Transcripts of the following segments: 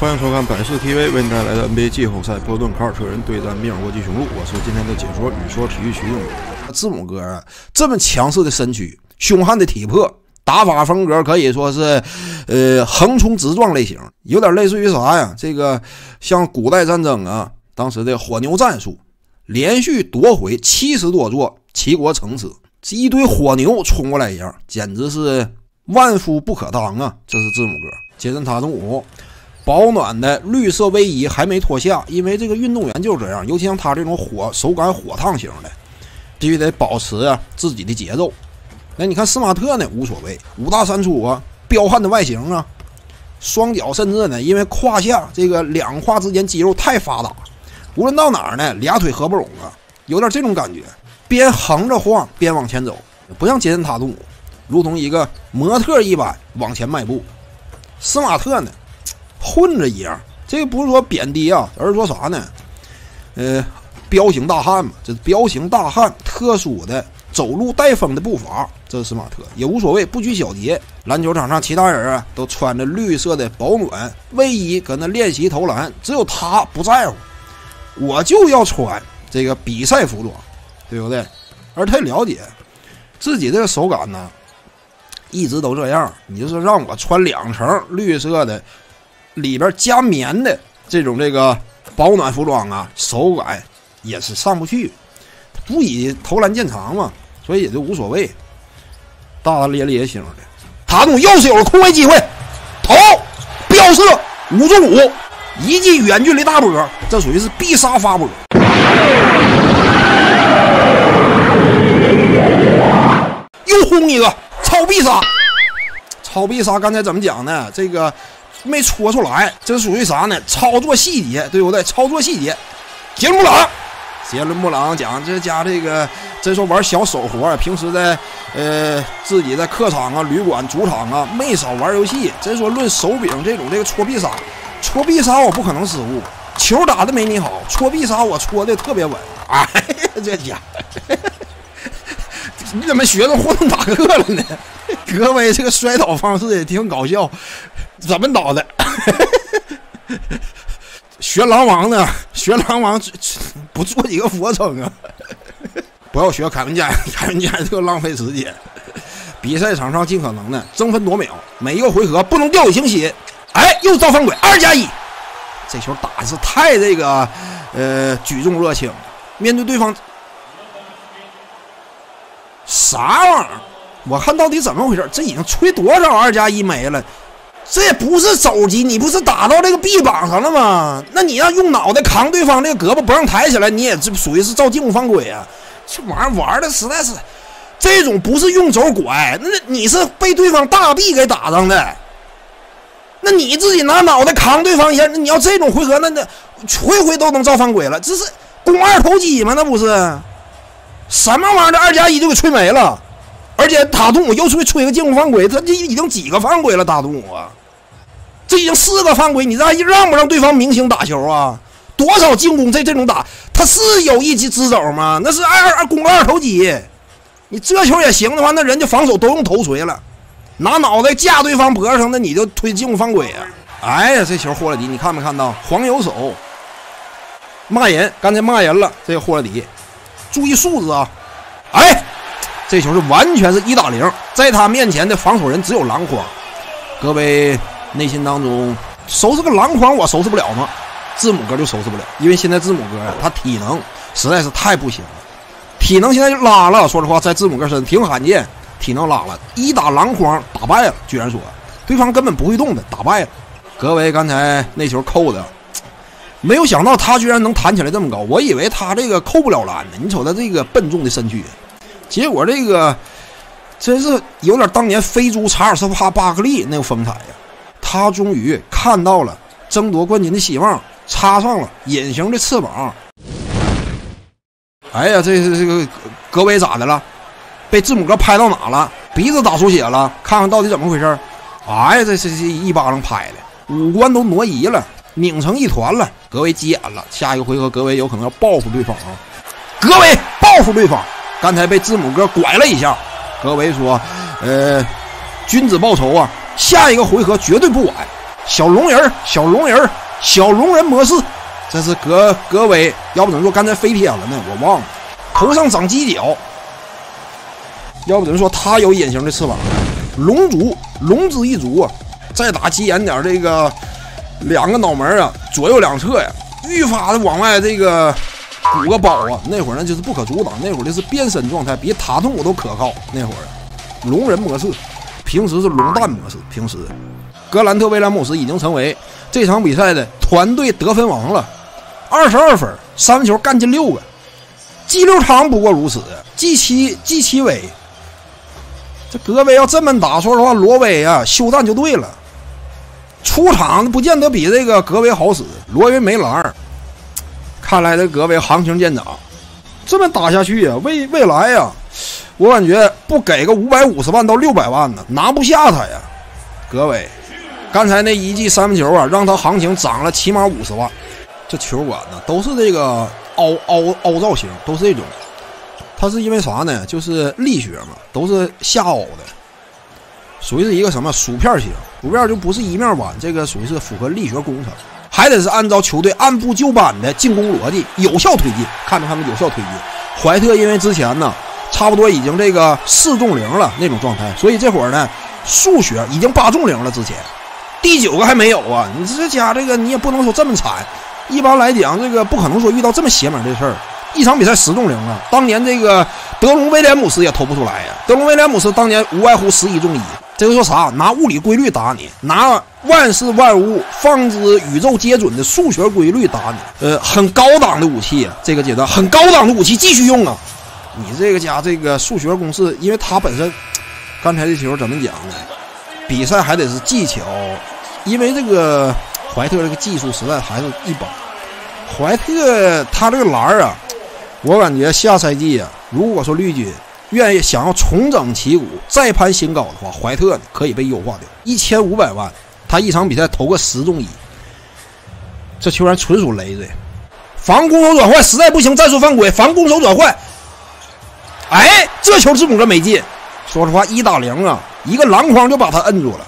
欢迎收看百事 TV 为您带来的 NBA 季后赛波顿凯尔特人对战密尔沃基雄鹿，我是今天的解说语说体育徐永。字母哥啊，这么强势的身躯，凶悍的体魄，打法风格可以说是横冲直撞类型，有点类似于啥呀？这个像古代战争啊，当时的火牛战术，连续夺回70多座齐国城池，这一堆火牛冲过来一样，简直是万夫不可当啊！这是字母哥。接着塔图姆保暖的绿色卫衣还没脱下，因为这个运动员就是这样，尤其像他这种手感火烫型的，必须得保持啊自己的节奏。那你看斯马特呢，无所谓，5大3粗啊，彪悍的外形啊，双脚甚至呢，因为胯下这个两胯之间肌肉太发达，无论到哪儿呢，俩腿合不拢啊，有点这种感觉，边横着晃边往前走，不像杰森塔图姆，如同一个模特一般往前迈步。斯马特呢，混着一样，这个不是说贬低啊，而是说啥呢？彪形大汉嘛，这彪形大汉特殊的走路带风的步伐，这是斯马特，也无所谓，不拘小节。篮球场上其他人啊都穿着绿色的保暖卫衣，搁那练习投篮，只有他不在乎，我就要穿这个比赛服装，对不对？而他了解自己这个手感呢，一直都这样。你就是让我穿2层绿色的，里边加棉的这个保暖服装啊，手感也是上不去，不以投篮见长嘛，所以也就无所谓。大大咧咧型的塔图姆又是有了空位机会，投飙射5中5，一记远距离大波，这属于是必杀发波。又轰一个超必杀，超必杀刚才怎么讲呢？这个没戳出来，这属于啥呢？操作细节，对不对？操作细节。杰伦布朗讲，这家这个真说玩小手活，平时在自己在客场啊、旅馆、主场啊，没少玩游戏。真说论手柄这个戳必杀我不可能失误，球打的没你好，戳必杀我戳的特别稳。哎呀，这家你怎么学着霍顿塔克了呢？格威这个摔倒方式也挺搞笑，怎么倒的？学狼王呢？学狼王不做几个俯卧撑啊？不要学凯文加特浪费时间。比赛场上尽可能的争分夺秒，每一个回合不能掉以轻心。哎，又造犯规，2+1，这球打的是太这个举重热情，面对对方啥玩意儿？我看到底怎么回事？这已经吹多少2+1没了？这也不是肘击，你不是打到这个臂膀上了吗？那你要用脑袋扛对方这个胳膊不让抬起来，你也这属于是造进攻犯规啊！这玩意儿玩的实在是，这种不是用肘拐，那你是被对方大臂给打上的。那你自己拿脑袋扛对方一下，那你要这种回合，那回回都能造犯规了，这是肱2头肌吗？那不是什么玩意儿？这2+1就给吹没了。而且塔图姆又吹个进攻犯规，他这已经几个犯规了？塔图姆啊，这已经4个犯规，你让不让对方明星打球啊？多少进攻这种打，他是有一击之肘吗？那是肱2头肌。你这球也行的话，那人家防守都用头锤了，拿脑袋架对方脖子上，那你就推进攻犯规啊！哎呀，这球霍勒迪，你看没看到黄油手骂人？刚才骂人了，这个霍勒迪，注意素质啊！哎。这球是完全是1打0，在他面前的防守人只有篮筐。各位内心当中收拾个篮筐，我收拾不了吗？字母哥就收拾不了，因为现在字母哥呀，他体能实在是太不行了，体能现在就拉了。说实话，在字母哥身上挺罕见，体能拉了，1打篮筐打败了，居然说对方根本不会动的，打败了。各位刚才那球扣的，没有想到他居然能弹起来这么高，我以为他这个扣不了篮呢。你瞅他这个笨重的身躯。结果这个真是有点当年非洲查尔斯·巴克利那个风采呀！他终于看到了争夺冠军的希望，插上了隐形的翅膀。哎呀，这个格威咋的了？被字母哥拍到哪了？鼻子打出血了？看看到底怎么回事？哎呀，这一巴掌拍的，五官都挪移了，拧成一团了。格威急眼了，下一个回合格威有可能要报复对方啊！格威报复对方。刚才被字母哥拐了一下，格维说：“君子报仇啊，下一个回合绝对不晚。” 小龙人，小龙人，小龙人模式。这是格威，要不怎么说刚才飞天了呢？我忘了，头上长犄角，要不怎么说他有隐形的翅膀？龙族，龙之一族啊！再打急眼点，这个两个脑门啊，左右两侧呀，愈发的往外这个鼓个包啊！那会儿呢就是不可阻挡，那会儿的是变身状态，比塔图姆都可靠。那会儿龙人模式，平时是龙蛋模式。平时格兰特威廉姆斯已经成为这场比赛的团队得分王了。22分，3分球干进6个，季六场不过如此，季七威，这格威要这么打，说实话，罗威啊休战就对了，出场不见得比这个格威好使，罗威没篮，看来这格威行情见涨，这么打下去啊，未来啊，我感觉不给个550万到600万呢，拿不下他呀，格威，刚才那一记3分球啊，让他行情涨了起码50万。这球馆呢都是这个凹造型，都是这种。它是因为啥呢？就是力学嘛，都是下凹的，属于是一个什么薯片型。薯片就不是一面弯，这个属于是符合力学工程，还得是按照球队按部就班的进攻逻辑有效推进。看着他们有效推进。怀特因为之前呢差不多已经这个4中0了那种状态，所以这会儿呢数学已经8中0了。之前第9个还没有啊！你这家这个你也不能说这么惨。一般来讲，这个不可能说遇到这么邪门的事儿。一场比赛10中0了，当年这个德隆威廉姆斯也投不出来呀。德隆威廉姆斯当年无外乎11中1，这就说啥？拿物理规律打你，拿万事万物放之宇宙皆准的数学规律打你。很高档的武器啊，这个阶段很高档的武器继续用啊。你这个家这个数学公式，因为他本身刚才这球怎么讲呢？比赛还得是技巧，因为这个怀特这个技术实在还是一般。怀特他这个篮啊，我感觉下赛季啊，如果说绿军愿意想要重整旗鼓再攀新高的话，怀特呢可以被优化掉。1500万，他一场比赛投个10中1，这球员纯属累赘。防攻守转换实在不行，战术犯规，防攻守转换。哎，这球字母哥没进。说实话，1打0啊，一个篮筐就把他摁住了。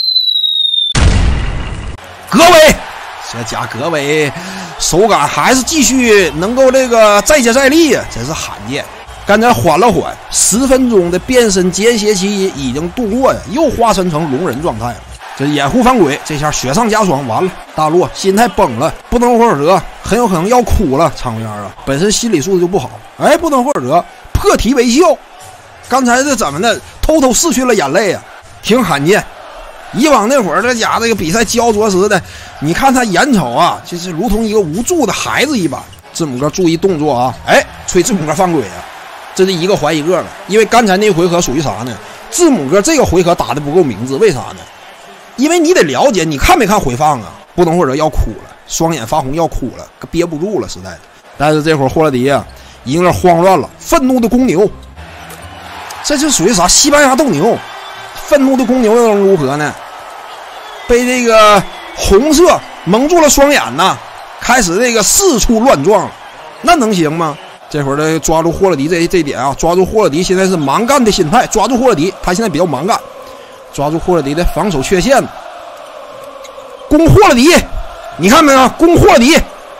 格威，这家格威手感还是继续能够这个再接再厉啊，真是罕见。刚才缓了缓，10分钟的变身间歇期已经度过呀，又化身成龙人状态了。这掩护犯规，这下雪上加霜，完了，大洛心态崩了，布登霍尔德很有可能要哭了。场面啊，本身心理素质就不好。哎，布登霍尔德破涕为笑，刚才这怎么的，偷拭去了眼泪啊，挺罕见。以往那会儿，这家这个比赛焦灼时的，你看他眼瞅啊，就是如同一个无助的孩子一般。字母哥注意动作啊！哎，吹字母哥犯规啊！这是一个怀一个了，因为刚才那回合属于啥呢？字母哥这个回合打的不够明智，为啥呢？因为你得了解，你看没看回放啊？布登霍尔德要哭了，双眼发红要哭了，憋不住了，实在的。但是这会儿霍勒迪啊，已经有点慌乱了，愤怒的公牛，这就属于啥？西班牙斗牛，愤怒的公牛又能如何呢？被这个红色蒙住了双眼呐，开始这个四处乱撞，那能行吗？这会儿呢，抓住霍勒迪这点啊，抓住霍勒迪现在是蛮干的心态，抓住霍勒迪，他现在比较蛮干，抓住霍勒迪的防守缺陷，攻霍勒迪，你看没有？攻霍勒迪，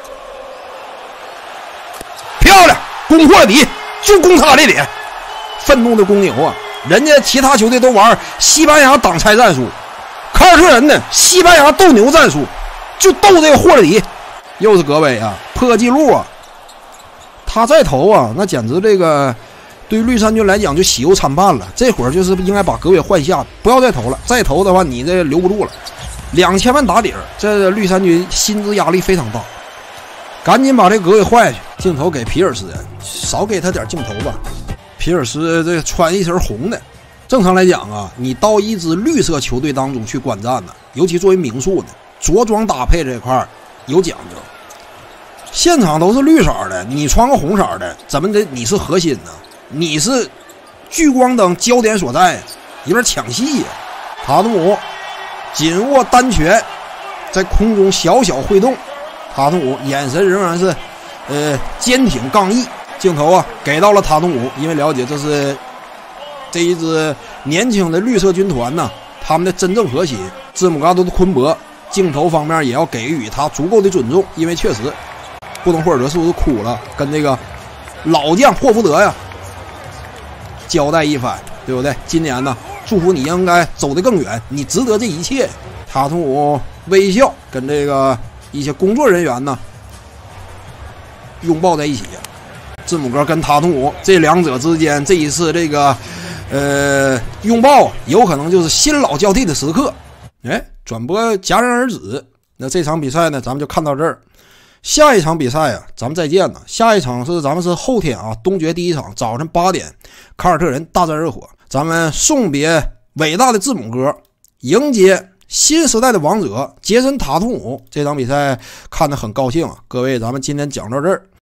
漂亮，攻霍勒迪，就攻他这点。愤怒的公牛啊，人家其他球队都玩西班牙挡拆战术。凯尔特人呢？西班牙斗牛战术，就斗这个霍勒迪，又是格威啊，破纪录啊！他再投啊，那简直这个对于绿衫军来讲就喜忧参半了。这会儿就是应该把格威换下，不要再投了。再投的话，你这留不住了。2000万打底儿，这绿衫军薪资压力非常大，赶紧把这格威换下去。镜头给皮尔斯，少给他点镜头吧。皮尔斯这穿一身红的。正常来讲啊，你到一支绿色球队当中去观战呢，尤其作为名宿的，着装搭配这块有讲究。现场都是绿色的，你穿个红色的，怎么的？你是核心呢？你是聚光灯焦点所在，有点抢戏呀。塔图姆紧握单拳，在空中小小挥动，塔图姆眼神仍然是坚挺刚毅。镜头啊给到了塔图姆，因为了解这是这一支年轻的绿色军团呢，他们的真正核心字母哥都是昆博镜头方面也要给予他足够的尊重，因为确实，布登霍尔德是不是哭了？跟这个老将霍福德呀交代一番，对不对？今年呢，祝福你应该走得更远，你值得这一切。塔图姆微笑，跟这个一些工作人员呢拥抱在一起。字母哥跟塔图姆这两者之间，这一次这个拥抱，有可能就是新老交替的时刻。哎，转播戛然而止。那这场比赛呢，咱们就看到这儿。下一场比赛啊，咱们再见了。下一场咱们是后天啊，东决第一场，早晨8点，凯尔特人大战热火。咱们送别伟大的字母哥，迎接新时代的王者杰森塔图姆。这场比赛看得很高兴啊，各位，咱们今天讲到这儿。